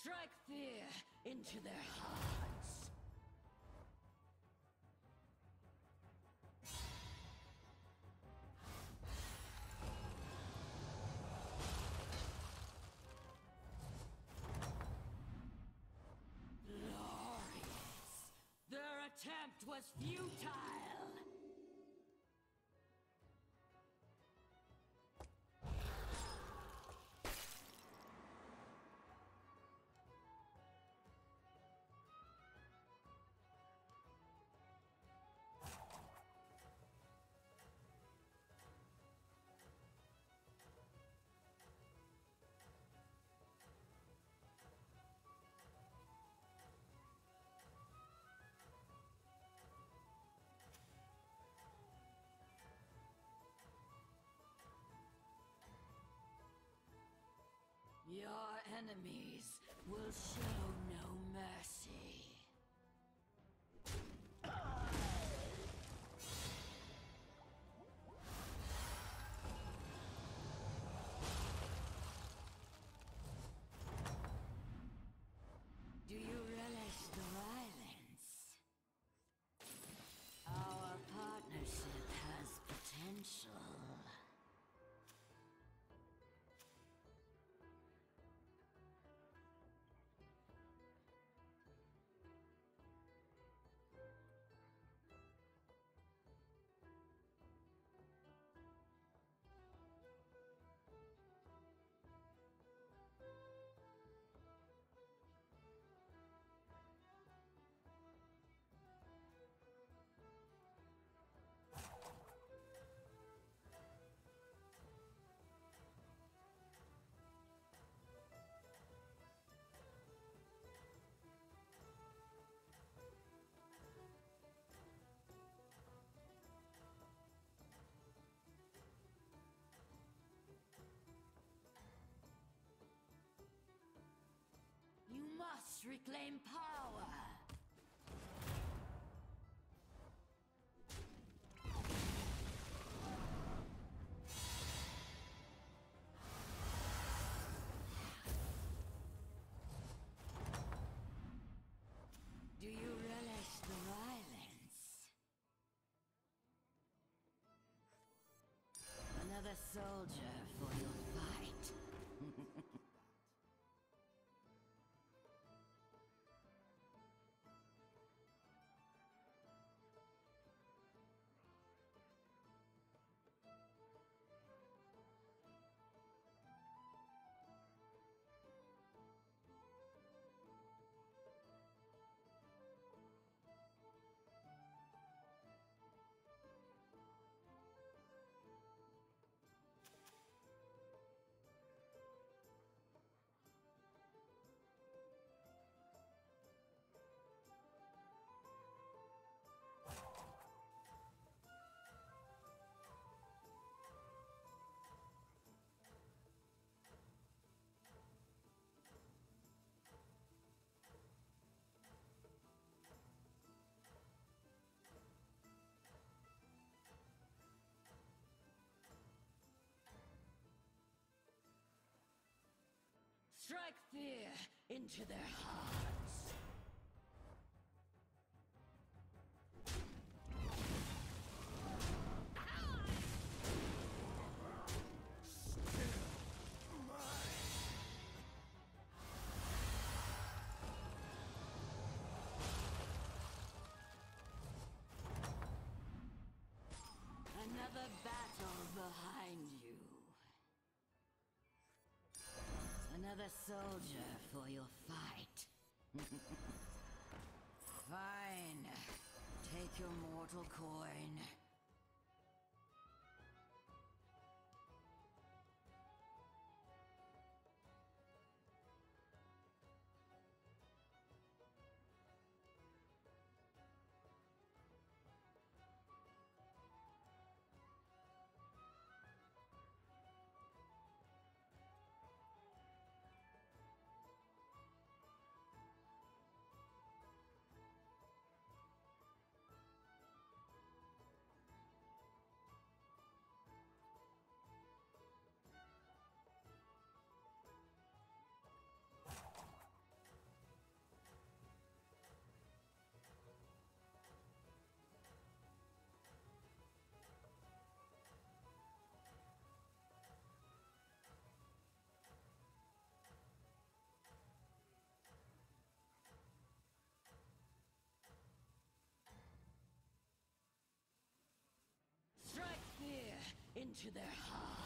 Strike fear into their hearts. Glorious! Their attempt was futile! Your enemies will show no mercy. Do you relish the violence? Our partnership has potential. You must reclaim power! Do you relish the violence? Another soldier for your fight. Strike fear into their hearts. Another battle behind you. Another soldier for your fight. Fine. Take your mortal coin. into their hearts.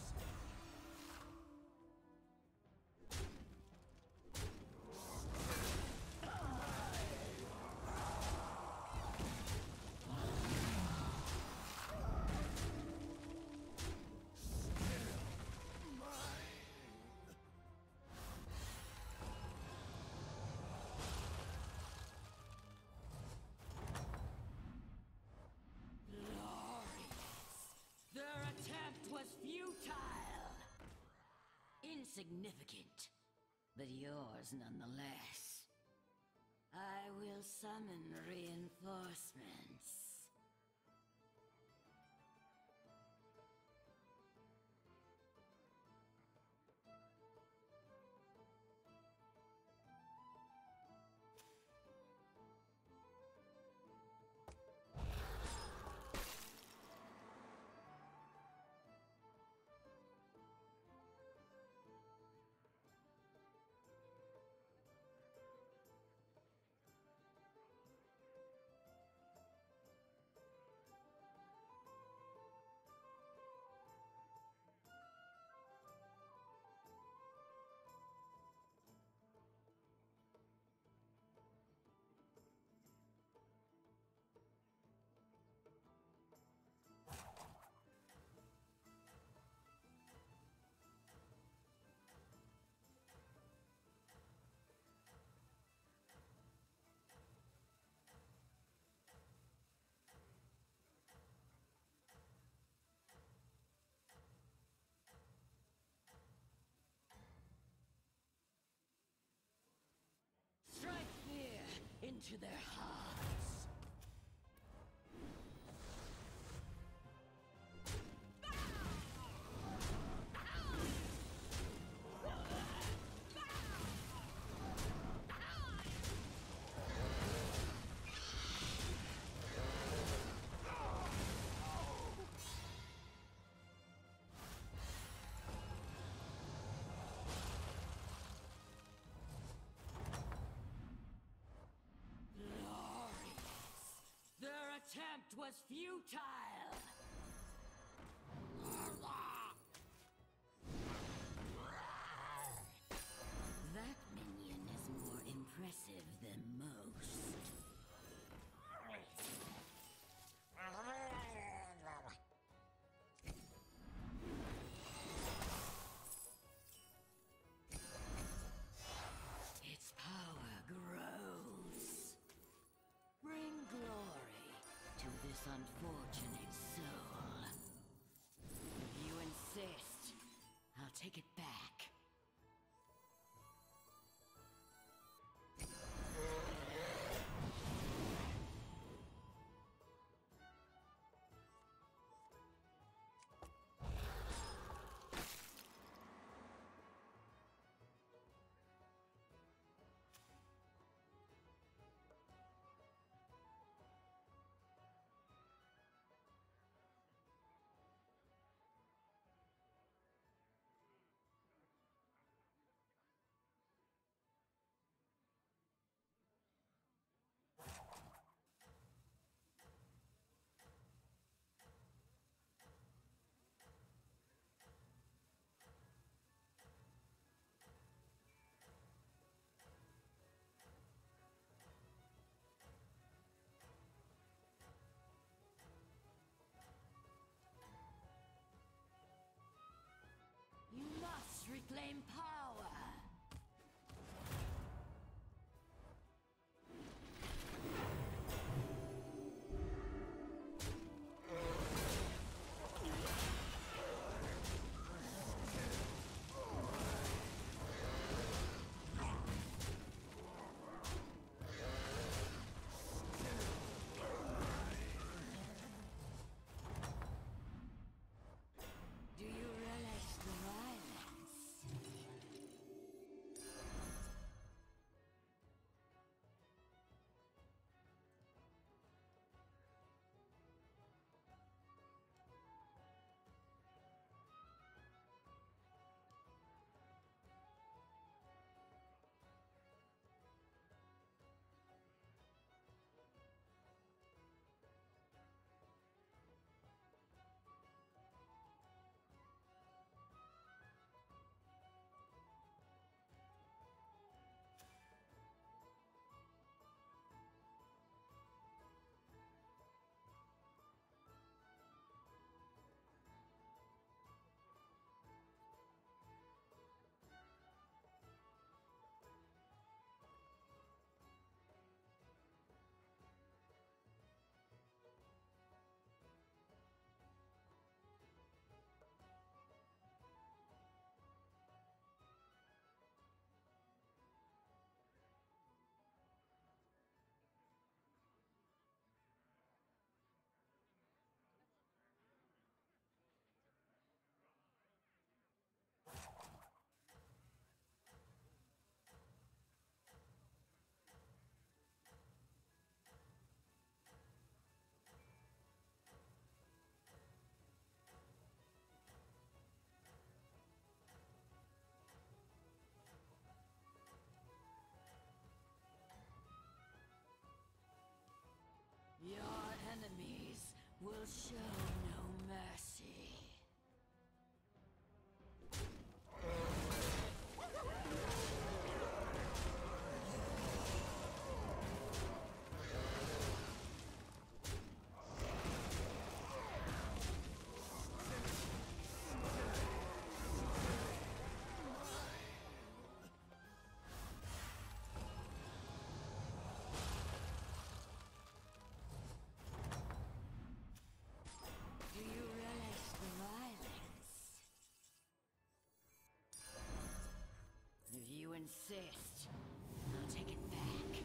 Futile! Insignificant, but yours nonetheless. I will summon reinforcements. Into their hearts. Attempt was futile! That minion is more impressive than most. Its power grows. Bring glory to this unfortunate will show no mercy. Do you relish the violence? If you insist, I'll take it back.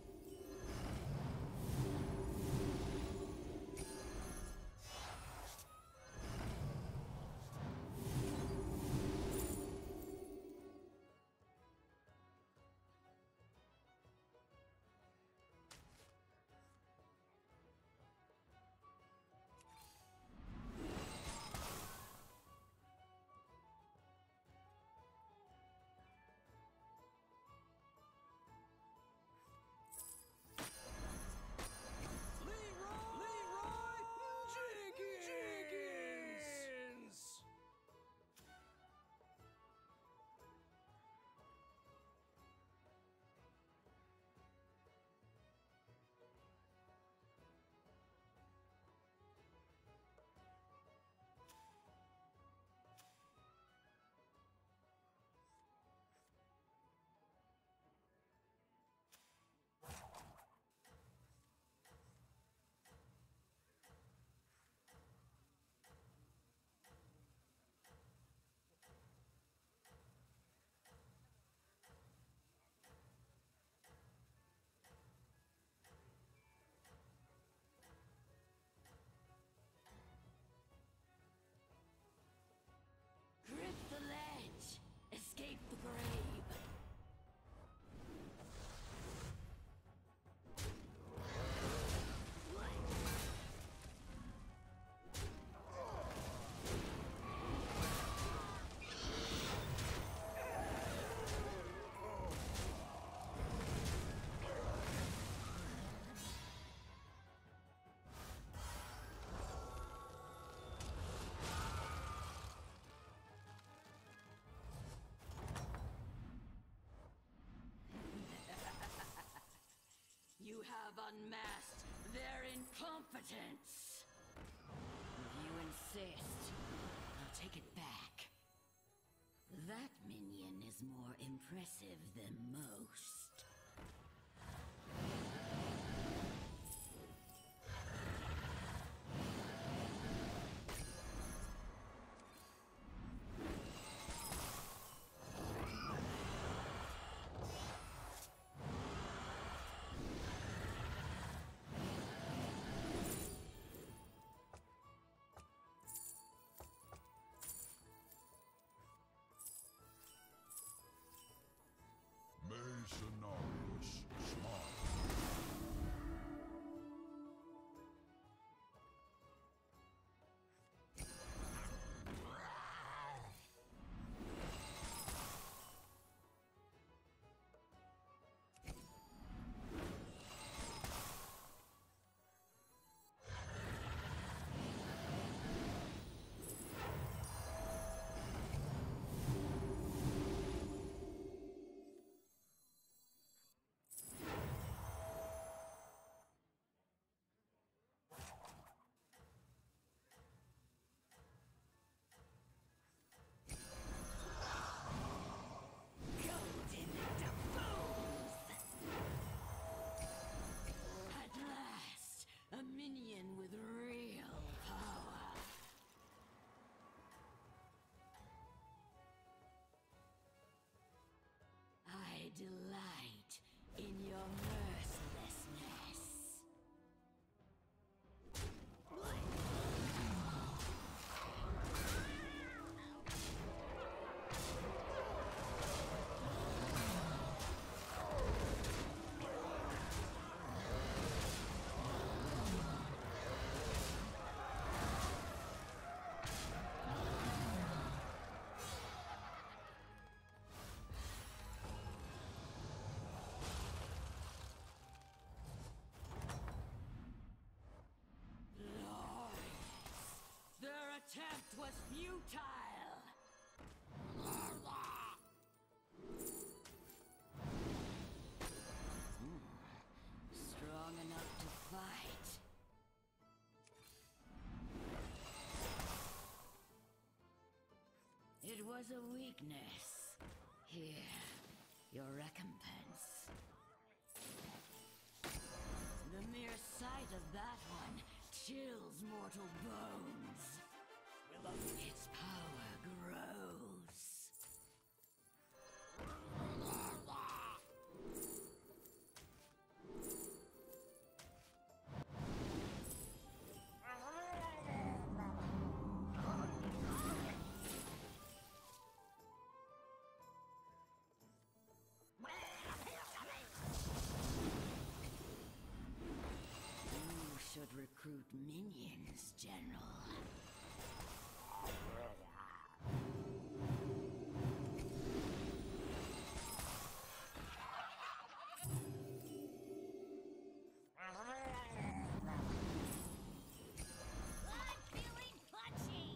Grip the ledge! Escape the grave! You have unmasked their incompetence! If you insist, I'll take it back. That minion is more impressive than most. Mercenarius smart. was a weakness. Here, your recompense. The mere sight of that one chills mortal bones. Its power grows. You should recruit minions, General. I'm feeling punchy!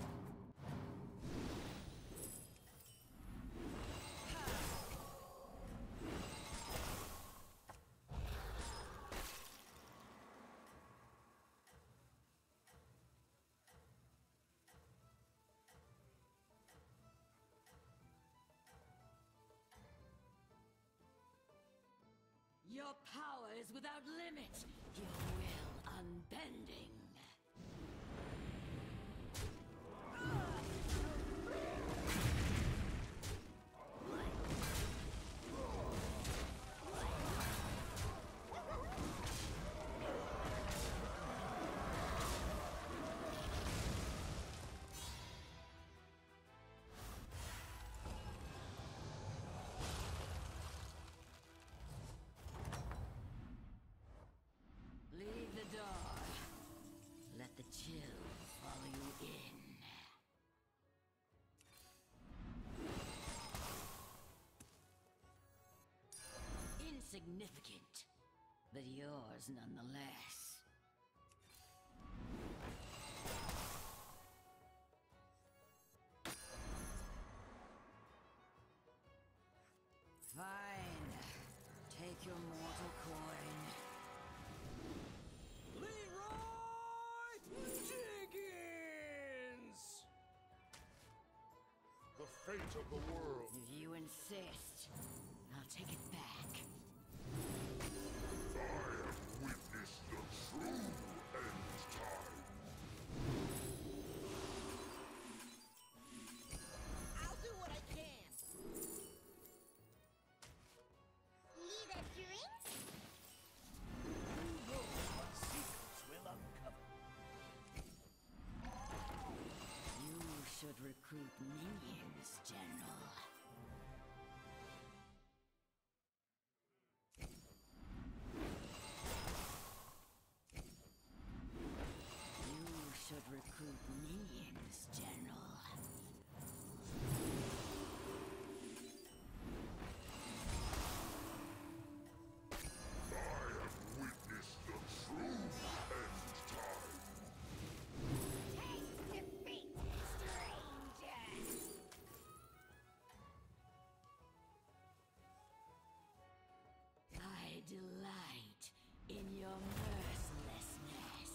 Your power is without limit. Your will unbending. Leave the door. Let the chill follow you in. Insignificant, but yours nonetheless. Fine. Take your mortal coin. Leroy Jenkins! The fate of the world. If you insist, I'll take it back. I have witnessed the true end time. I'll do what I can. Need a drink? Who knows what secrets will uncover? You should recruit minions, General. You should recruit minions, General. I have witnessed the true end time. Take defeat, stranger! I delight in your mercilessness.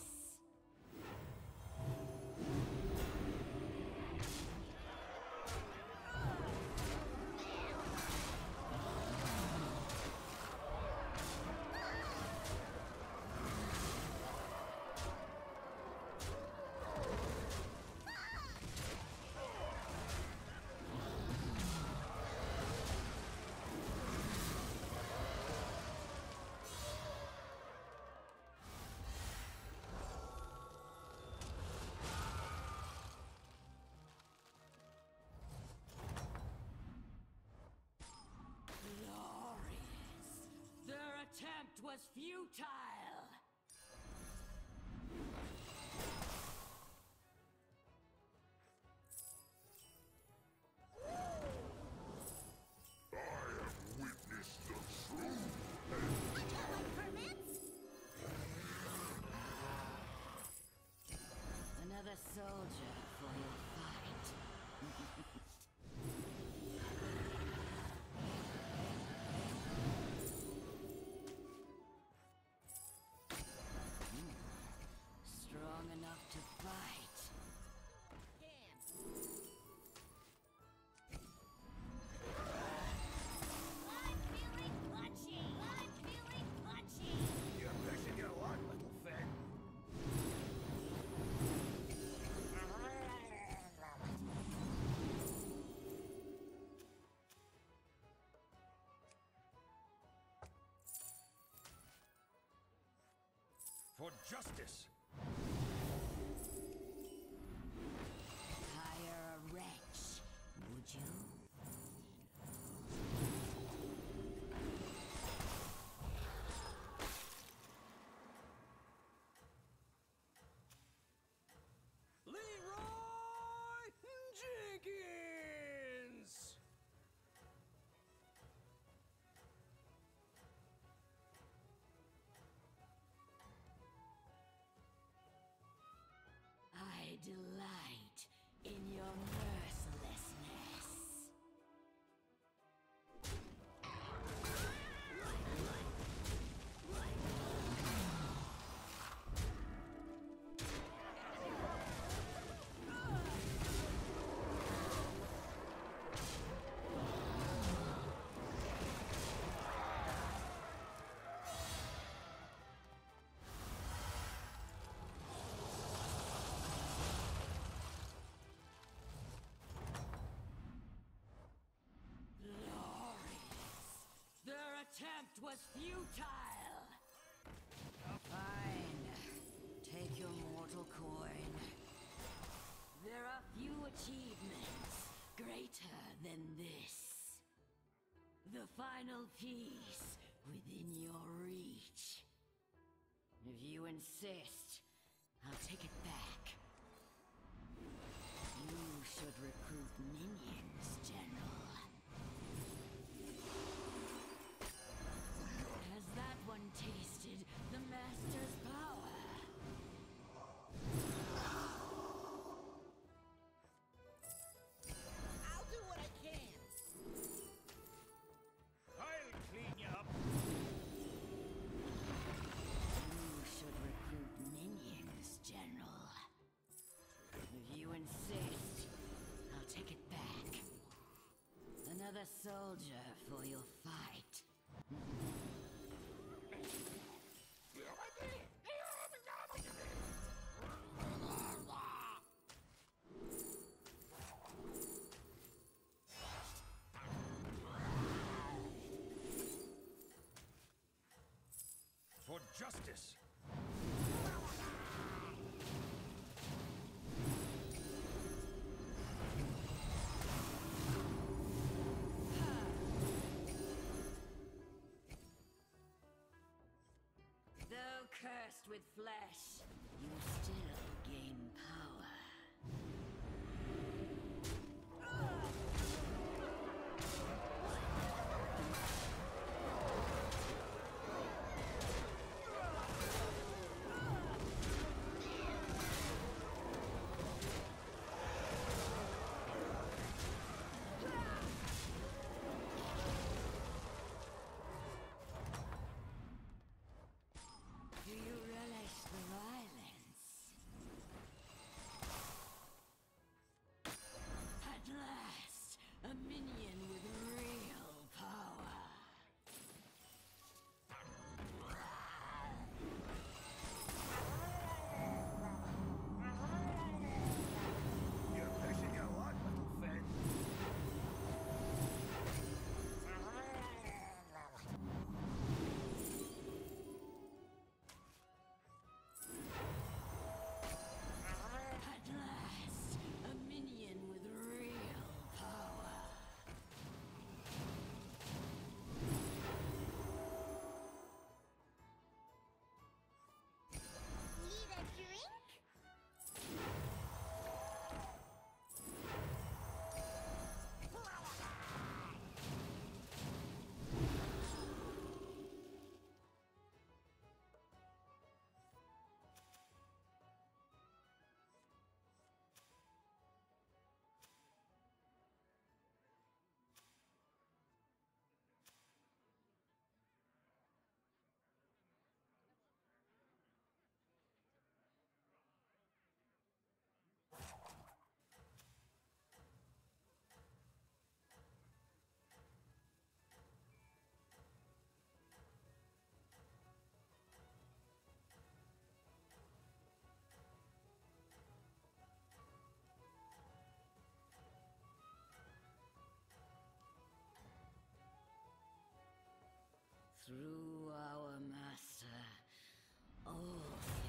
Glorious! Their attempt was futile! I have witnessed the true end. We got like permits? Another soldier for your fight. Strong enough to fight. Can. For justice! Hire a wretch, would you? Leroy Jenkins! I delight in your mercilessness. Their attempt was futile! Fine. Take your mortal coin. There are few achievements greater than this. The final piece within your reach. If you insist, I'll take it back. You should recruit minions, General. Has that one tasted the Master's power? I'll do what I can. I'll clean you up. You should recruit minions, General. If you insist, I'll take it back. Another soldier for your fight. For justice! Though cursed with flesh, you still gain power. Do you relish the violence? At last, a minion with real power. You're pushing a lot, little friend. At last, a minion with real power. Need a drink? Through our master, all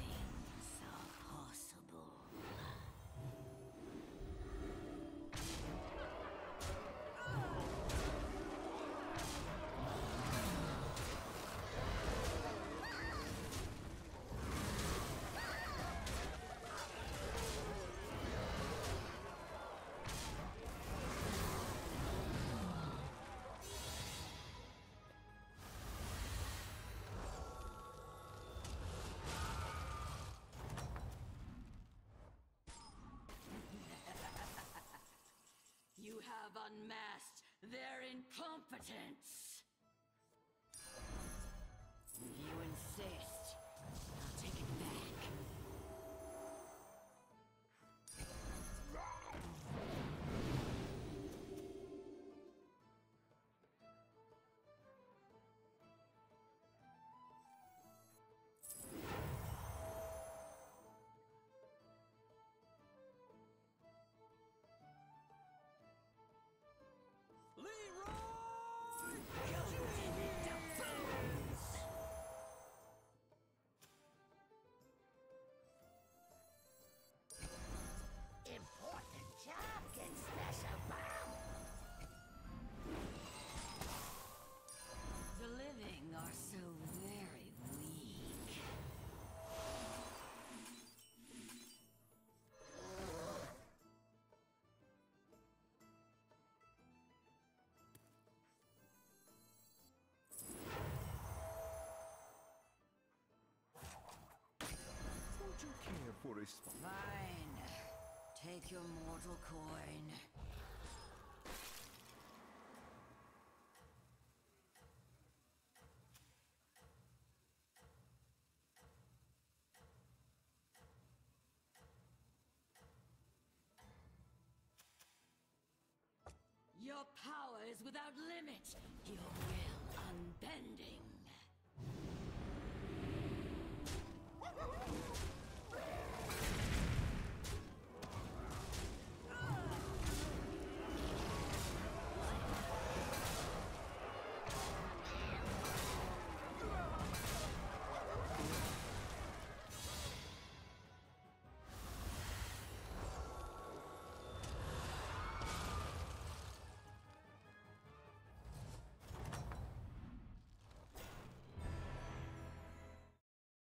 response. Fine. Take your mortal coin. Your power is without limit. Your will unbending.